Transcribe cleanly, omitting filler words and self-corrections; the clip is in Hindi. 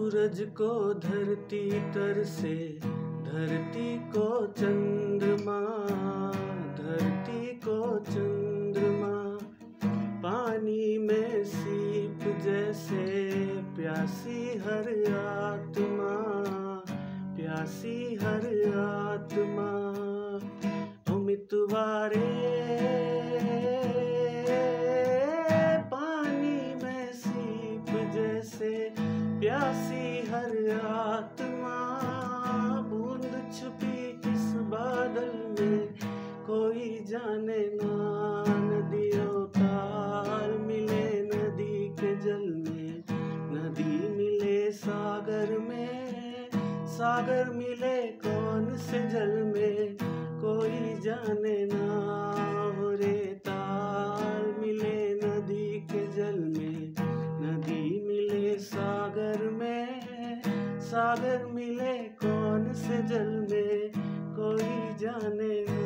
सूरज को धरती तर से, धरती को चंद्रमा, धरती को चंद्रमा। पानी में सीप जैसे प्यासी हर आत्मा, प्यासी हर आत्मा। उम्मीदवारे पानी में सीप जैसे प्यासी हर आत्मा। बूंद छुपी किस बादल में कोई जाने ना, नदियों ताल मिले नदी के जल में, नदी मिले सागर में, सागर मिले कौन से जल में कोई जाने ना। हो रे ताल मिले नदी के जल में, नदी मिले सागर में, सागर मिले कौन से जल में कोई जाने ना।